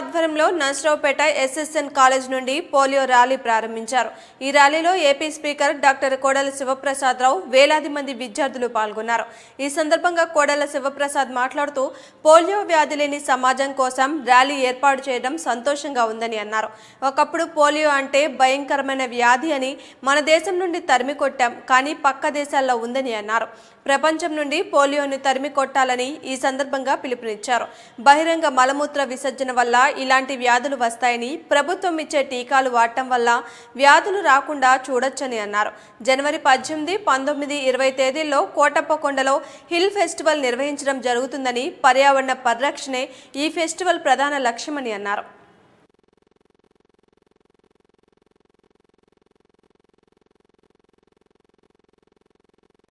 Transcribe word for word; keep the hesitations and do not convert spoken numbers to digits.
ఆధ్వర్యంలో Narasaraopet SSN college నుండి polio rally ప్రారంభించారు। ఈ ర్యాలీలో AP speaker doctor Kodela Sivaprasad Rao వేలాది మంది విద్యార్థులు పాల్గొన్నారు। ఈ సందర్భంగా కోడెల శివప్రసాద్ మాట్లాడుతూ పోలియో వ్యాధి లేని సమాజం కోసం ర్యాలీ ఏర్పాటు చేయడం సంతోషంగా ఉందని అన్నారు। ఒకప్పుడు పోలియో అంటే భయంకరమైన వ్యాధి అని మన దేశం నుండి తరిమి కొట్టాం, కానీ పక్క దేశాల్లో ఉందని అన్నారు। ప్రపంచం నుండి పోలియోని తరిమి కొట్టాలని ఈ సందర్భంగా పిలుపునిచ్చారు। బహిరంగ మలమూత్ర విసర్జన వల్ల ఇలాంటి వ్యాధులు వస్తాయని, ప్రభుత్వం ఇచ్చే టీకాలు వాడటం వల్ల వ్యాధులు రాకుండా చూడొచ్చని అన్నారు। జనవరి పద్దెనిమిది పంతొమ్మిది ఇరవై తేదీల్లో కోటప్పకొండలో హిల్ ఫెస్టివల్ నిర్వహించడం జరుగుతుందని, పర్యావరణ పరిరక్షణే ఈ ఫెస్టివల్ ప్రధాన లక్ష్యమని అన్నారు।